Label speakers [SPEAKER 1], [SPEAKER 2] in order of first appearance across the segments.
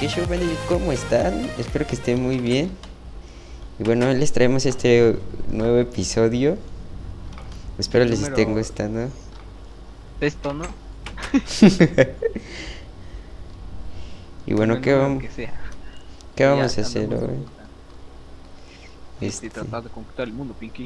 [SPEAKER 1] ¿Qué show, bandit? ¿Cómo están? Espero que estén muy bien. Y bueno, hoy les traemos este nuevo episodio. Espero
[SPEAKER 2] El
[SPEAKER 1] les esté
[SPEAKER 2] número
[SPEAKER 1] gustando.
[SPEAKER 2] texto, ¿no?
[SPEAKER 1] Y
[SPEAKER 2] Bueno,
[SPEAKER 1] bueno,
[SPEAKER 2] el número que sea.
[SPEAKER 1] ¿qué
[SPEAKER 2] Que ya
[SPEAKER 1] vamos a hacer
[SPEAKER 2] andamos de
[SPEAKER 1] hoy?
[SPEAKER 2] vuelta.
[SPEAKER 1] Este,
[SPEAKER 2] Tratar de conquistar el mundo, Pinky.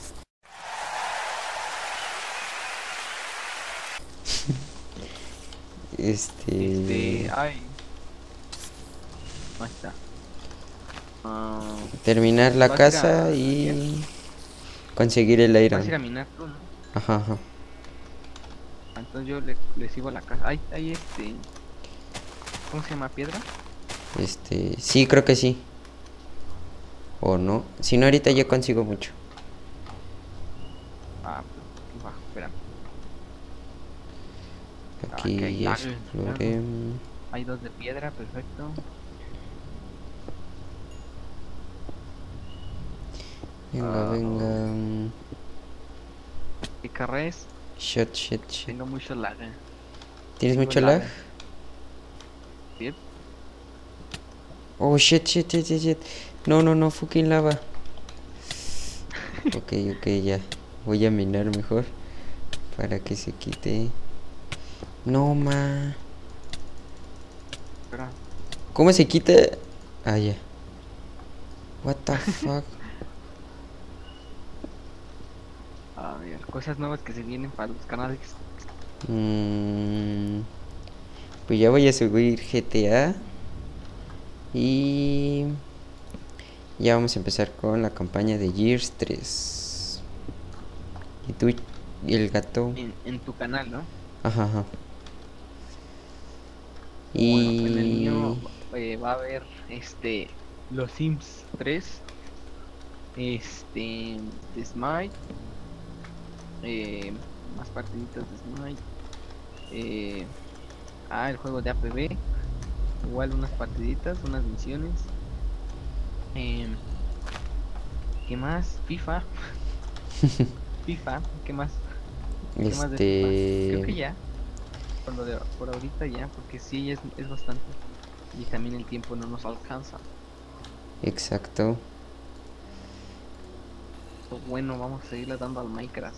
[SPEAKER 1] este,
[SPEAKER 2] Ay, ahí está. Ah,
[SPEAKER 1] terminar la
[SPEAKER 2] ¿vas a ir
[SPEAKER 1] casa
[SPEAKER 2] a qué?
[SPEAKER 1] y conseguir el
[SPEAKER 2] ¿Vas a
[SPEAKER 1] iron.
[SPEAKER 2] ir a minar tú, no?
[SPEAKER 1] Ajá, ajá.
[SPEAKER 2] Entonces yo le sigo a la casa. Hay ¿cómo se llama? ¿Piedra?
[SPEAKER 1] Sí, creo que sí. O no. Si no, ahorita ya consigo mucho.
[SPEAKER 2] Ah, pues aquí bajo, espérame. Ah, que hay
[SPEAKER 1] Aquí ya
[SPEAKER 2] lag.
[SPEAKER 1] exploré.
[SPEAKER 2] Hay dos de piedra, perfecto.
[SPEAKER 1] Venga,
[SPEAKER 2] Ah,
[SPEAKER 1] venga.
[SPEAKER 2] ¿qué carrera es?
[SPEAKER 1] Shot, shot, shot.
[SPEAKER 2] Tengo mucho lag.
[SPEAKER 1] ¿Tienes
[SPEAKER 2] Tengo
[SPEAKER 1] mucho lag?
[SPEAKER 2] lag. ¿Sí?
[SPEAKER 1] Oh, shit, shit, shit, shit, shit. No, no, no, fucking lava. Ok, ok, ya. Voy a minar mejor para que se quite. No, ma.
[SPEAKER 2] Espera.
[SPEAKER 1] ¿Cómo se quita? Ah, ya. What the fuck.
[SPEAKER 2] A ver, cosas nuevas que se vienen para los canales.
[SPEAKER 1] Mm, pues ya voy a subir GTA. Y ya vamos a empezar con la campaña de Gears 3. Y tú y el gato.
[SPEAKER 2] En tu canal, ¿no?
[SPEAKER 1] Ajá, ajá.
[SPEAKER 2] Bueno, en el
[SPEAKER 1] Y...
[SPEAKER 2] mío va a haber los Sims 3, de Smite, más partiditas de Smite, eh, el juego de APB, igual unas partiditas, unas misiones, em, ¿qué más? FIFA, FIFA, ¿qué más de FIFA? Creo
[SPEAKER 1] Este...
[SPEAKER 2] que ya, por ahorita ya, porque sí es bastante y también el tiempo no nos alcanza.
[SPEAKER 1] Exacto.
[SPEAKER 2] Bueno, vamos a seguirle dando al Minecraft.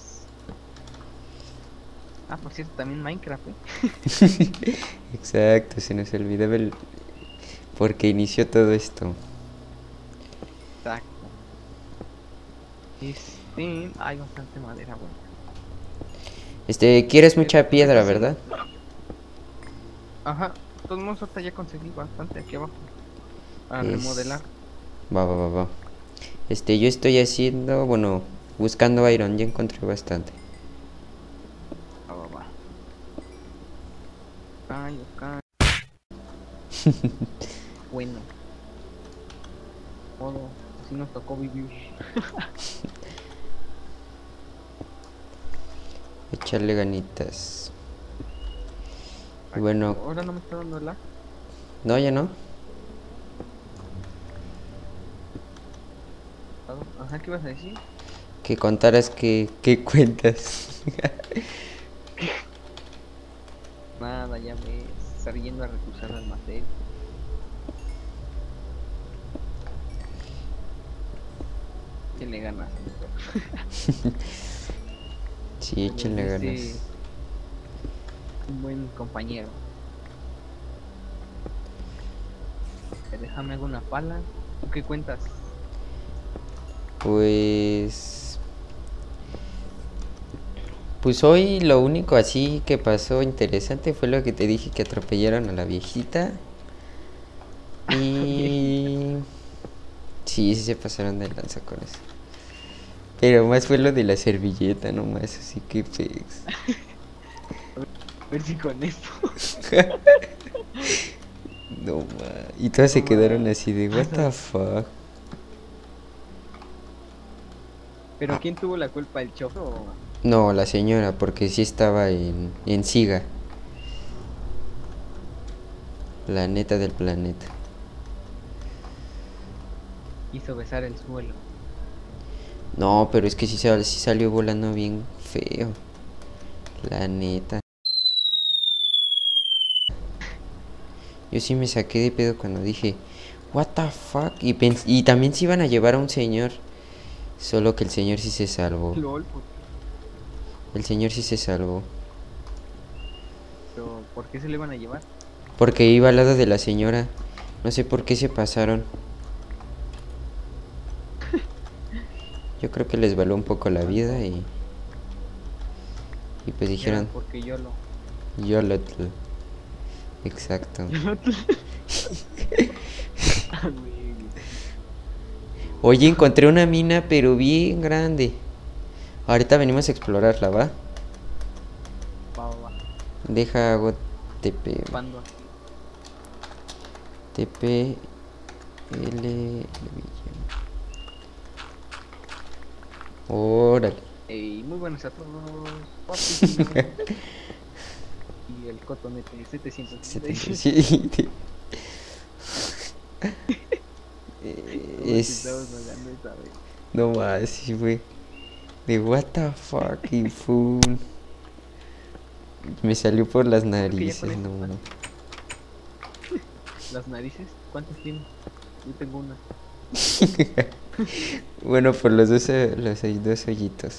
[SPEAKER 2] Ah, por cierto, también Minecraft, ¿eh?
[SPEAKER 1] Exacto, se nos olvidaba el... Porque inició todo esto.
[SPEAKER 2] Exacto. Hay bastante madera, bueno.
[SPEAKER 1] Quieres mucha
[SPEAKER 2] Creo
[SPEAKER 1] piedra,
[SPEAKER 2] que sí.
[SPEAKER 1] ¿verdad?
[SPEAKER 2] Ajá. De todos modos, ahorita ya conseguí bastante aquí abajo para
[SPEAKER 1] Es...
[SPEAKER 2] remodelar.
[SPEAKER 1] Va, va, va, va. Yo estoy haciendo, bueno, buscando iron, ya encontré bastante.
[SPEAKER 2] Va. Ok. Bueno, modo, así nos tocó vivir.
[SPEAKER 1] Echarle ganitas. Y
[SPEAKER 2] Aquí,
[SPEAKER 1] bueno,
[SPEAKER 2] ahora no me está dando lag.
[SPEAKER 1] no, ya no.
[SPEAKER 2] Ajá, ¿qué ibas a decir?
[SPEAKER 1] Que contaras que cuentas.
[SPEAKER 2] Nada, ya ves. Estar yendo a recusar almacén. ¿Quién le ganas, amigo?
[SPEAKER 1] Sí,
[SPEAKER 2] Como
[SPEAKER 1] échenle
[SPEAKER 2] dice
[SPEAKER 1] ganas.
[SPEAKER 2] un buen compañero. Déjame hago una pala. ¿Tú qué cuentas?
[SPEAKER 1] Pues... Pues hoy lo único así que pasó interesante fue lo que te dije, que atropellaron a la viejita.
[SPEAKER 2] Viejita.
[SPEAKER 1] Y... Sí, sí se pasaron de lanza con eso. Pero más fue lo de la servilleta nomás, así que pues...
[SPEAKER 2] A ver si con esto.
[SPEAKER 1] No ma. Y todas
[SPEAKER 2] No
[SPEAKER 1] se quedaron
[SPEAKER 2] más.
[SPEAKER 1] así de what the fuck.
[SPEAKER 2] ¿Pero quién tuvo la culpa? ¿El chofer o...?
[SPEAKER 1] No, la señora, porque sí estaba en Siga, la neta del planeta.
[SPEAKER 2] Hizo besar el suelo?
[SPEAKER 1] No, pero es que sí salió volando bien feo. La neta. Yo sí me saqué de pedo cuando dije, what the fuck. Y también se iban a llevar a un señor. Solo que el señor sí se salvó.
[SPEAKER 2] LOL, ¿por
[SPEAKER 1] El señor sí se salvó.
[SPEAKER 2] pero ¿por qué se le iban a llevar?
[SPEAKER 1] Porque iba al lado de la señora. No sé por qué se pasaron. Yo creo que les valió un poco la vida y pues dijeron,
[SPEAKER 2] Porque yo lo...
[SPEAKER 1] YOLOTL. Exacto. Oye, encontré una mina, pero bien grande. Ahorita venimos a explorarla, ¿va?
[SPEAKER 2] Va.
[SPEAKER 1] Deja, hago TP.
[SPEAKER 2] ¿Cuándo?
[SPEAKER 1] TP. L. Órale.
[SPEAKER 2] Ey, muy buenos a todos. Guapísimo. Y el cotonete 777.
[SPEAKER 1] Es... No más, sí, güey. De what the fuck y fun. Me salió por las narices, no.
[SPEAKER 2] ¿Las narices? ¿Cuántas tienes? Yo tengo una.
[SPEAKER 1] Bueno, por los dos hoyitos.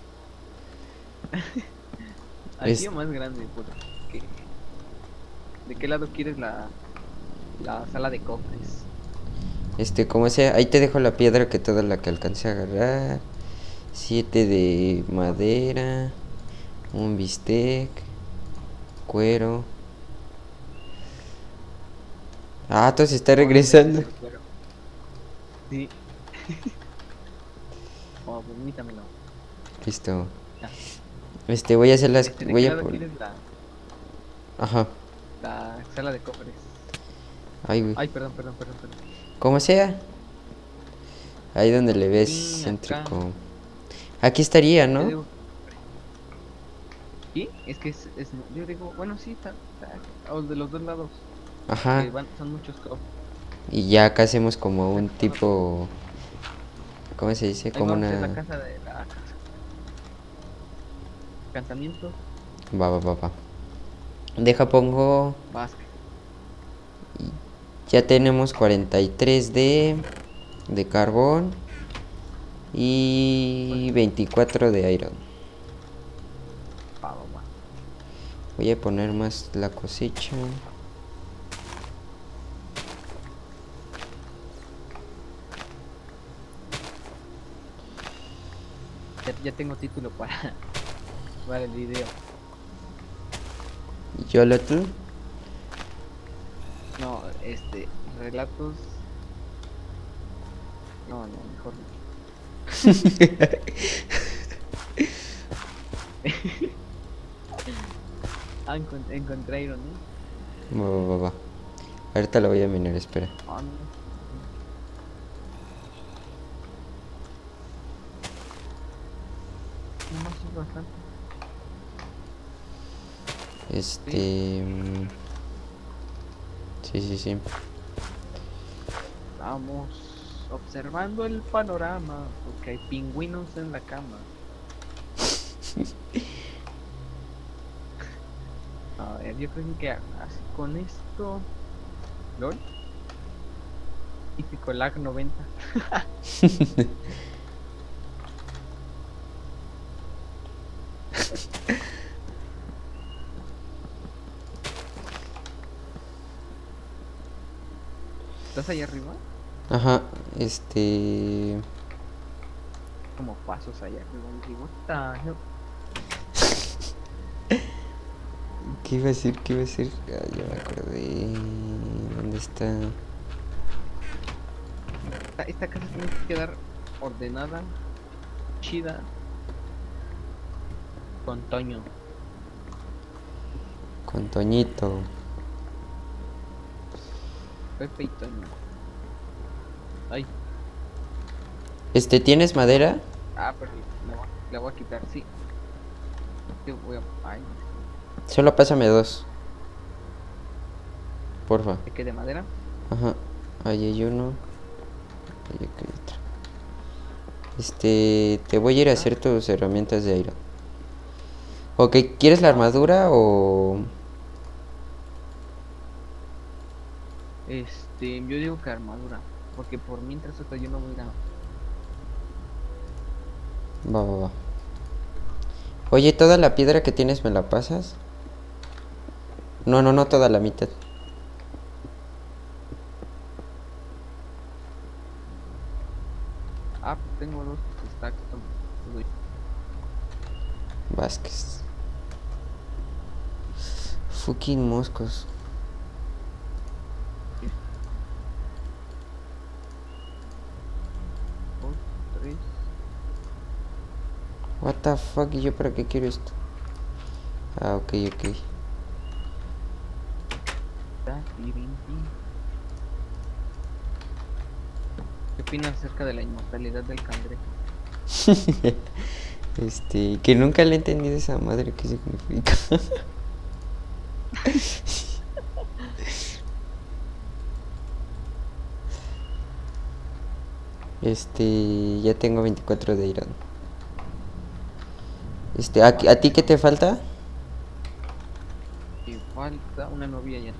[SPEAKER 2] Así o más grande, porque... ¿De qué lado quieres la sala de cofres?
[SPEAKER 1] Como sea, ahí te dejo la piedra que toda la que alcance a agarrar. 7 de madera. Un bistec. Cuero. Ah, todo se está regresando.
[SPEAKER 2] Sí. Oh, permítamelo.
[SPEAKER 1] Listo. Voy a hacer las...
[SPEAKER 2] Voy a por...
[SPEAKER 1] Ajá.
[SPEAKER 2] La sala de cofres.
[SPEAKER 1] Ay, güey.
[SPEAKER 2] Ay, perdón.
[SPEAKER 1] Como sea. Ahí donde le ves
[SPEAKER 2] Sí,
[SPEAKER 1] céntrico.
[SPEAKER 2] acá.
[SPEAKER 1] Aquí estaría, ¿no?
[SPEAKER 2] ¿Sí? Es que es... Yo digo, bueno, sí, está de los dos lados.
[SPEAKER 1] Ajá.
[SPEAKER 2] Son muchos cofres.
[SPEAKER 1] Y ya acá hacemos como un tipo... ¿Cómo se dice? Como una...
[SPEAKER 2] la casa de la casa. Encantamiento.
[SPEAKER 1] Va. Deja, pongo...
[SPEAKER 2] Vázquez.
[SPEAKER 1] Ya tenemos 43 de carbón y 24 de iron.
[SPEAKER 2] Va.
[SPEAKER 1] Voy a poner más la cosecha.
[SPEAKER 2] Ya tengo título para el video.
[SPEAKER 1] YOLOTL.
[SPEAKER 2] No, relatos. No, mejor no. Encontré Iron,
[SPEAKER 1] Va. Ahorita la voy a minar, espera.
[SPEAKER 2] Oh, no. No más es bastante.
[SPEAKER 1] Sí.
[SPEAKER 2] Vamos observando el panorama, porque hay pingüinos en la cama. A ver, yo creo que así con esto... ¿LOL? Típico lag 90. ¿Estás ahí arriba?
[SPEAKER 1] Ajá,
[SPEAKER 2] Como pasos allá arriba. Y digo, what the hell?
[SPEAKER 1] ¿Qué iba a decir? Ah, ya me acordé. ¿Dónde está?
[SPEAKER 2] Esta casa tiene que quedar ordenada, chida, con Toño.
[SPEAKER 1] Con Toñito.
[SPEAKER 2] Pepe y Toño. Ay.
[SPEAKER 1] ¿Tienes madera?
[SPEAKER 2] Ah, pero la voy a quitar, sí. Ay,
[SPEAKER 1] Solo pásame 2. Porfa.
[SPEAKER 2] ¿de qué? ¿De madera?
[SPEAKER 1] Ajá. Ahí hay uno. Ahí hay otro. Te voy a ir a hacer tus herramientas de aire. Ok, ¿quieres la armadura o...?
[SPEAKER 2] Yo digo que armadura. Porque por mientras otra yo no voy a ir a...
[SPEAKER 1] Va, va, va. Oye, ¿toda la piedra que tienes me la pasas? No, no, no, toda la mitad.
[SPEAKER 2] Ah, pues tengo 2 stacks. Te doy.
[SPEAKER 1] Vázquez. Fucking moscos.
[SPEAKER 2] Dos, 3.
[SPEAKER 1] What the fuck, ¿y yo para qué quiero esto? Ah, ok, ok.
[SPEAKER 2] ¿Qué opinas acerca de la inmortalidad del cangrejo?
[SPEAKER 1] Que nunca le he entendido esa madre, ¿qué significa? Ya tengo 24 de Irán. ¿A ti qué te falta?
[SPEAKER 2] Me falta una novia ya.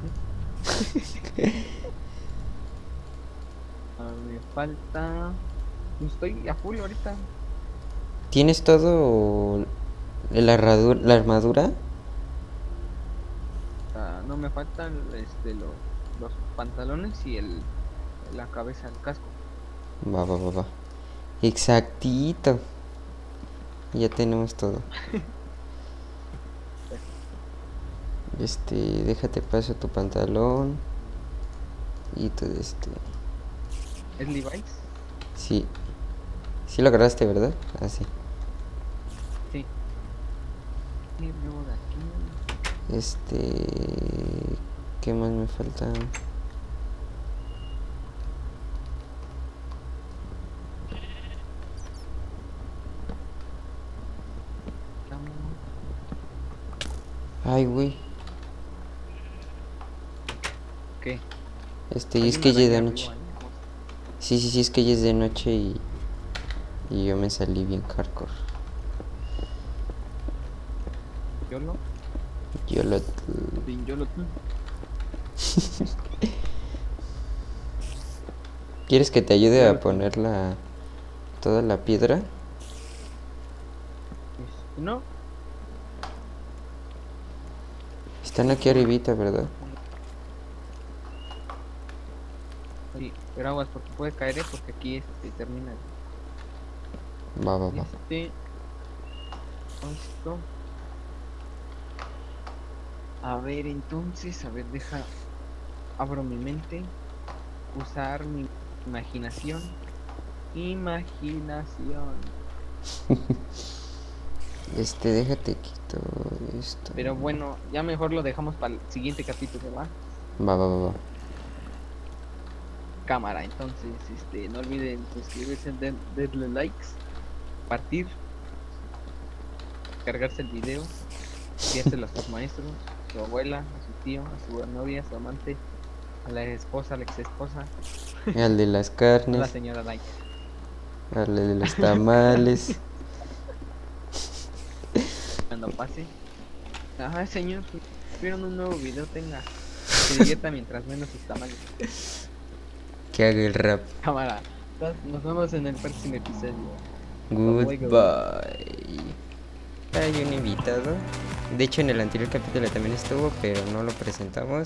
[SPEAKER 2] Me falta... Estoy a full ahorita.
[SPEAKER 1] ¿Tienes todo la armadura?
[SPEAKER 2] No me faltan los pantalones y la cabeza, el casco.
[SPEAKER 1] Va, va, va, va. Exactito. Ya tenemos todo. Déjate paso tu pantalón. Y tu
[SPEAKER 2] ¿Es Levi's?
[SPEAKER 1] Sí. Sí lo agarraste, ¿verdad? Ah, sí.
[SPEAKER 2] Sí. Y luego de aquí.
[SPEAKER 1] ¿Qué más me falta? Ay, güey.
[SPEAKER 2] ¿Qué?
[SPEAKER 1] Y es que ya es de noche. Sí, sí, sí, es que ya es de noche y yo me salí bien hardcore.
[SPEAKER 2] ¿Yolo?
[SPEAKER 1] Yolo.
[SPEAKER 2] Bien yolo.
[SPEAKER 1] ¿Quieres que te ayude a poner toda la piedra?
[SPEAKER 2] No.
[SPEAKER 1] Están aquí arribita, ¿verdad?
[SPEAKER 2] Sí, pero aguas porque puede caer, porque aquí termina.
[SPEAKER 1] Va, va, va.
[SPEAKER 2] Esto. A ver, entonces, abro mi mente, usar mi imaginación.
[SPEAKER 1] Déjate quito esto.
[SPEAKER 2] Pero bueno, ya mejor lo dejamos para el siguiente capítulo, ¿va?
[SPEAKER 1] Va, va, va, va.
[SPEAKER 2] Cámara, entonces, no olviden suscribirse, darle likes, partir, cargarse el video, enviárselo a sus maestros, a su abuela, a su tío, a su novia, a su amante, a la esposa, a la ex esposa,
[SPEAKER 1] Al de las
[SPEAKER 2] a la
[SPEAKER 1] carnes,
[SPEAKER 2] señora Like,
[SPEAKER 1] al de los tamales.
[SPEAKER 2] cuando pase. Ajá, señor, vieron un nuevo video, tenga, se divierta mientras menos sus tamales.
[SPEAKER 1] Que haga el rap.
[SPEAKER 2] Cámara, nos vemos en el próximo episodio.
[SPEAKER 1] Goodbye. Hay un invitado. De hecho, en el anterior capítulo también estuvo, pero no lo presentamos.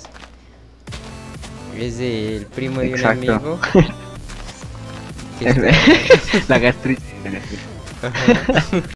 [SPEAKER 1] Es del primo de un amigo.
[SPEAKER 2] La gastritis.
[SPEAKER 1] Ajá.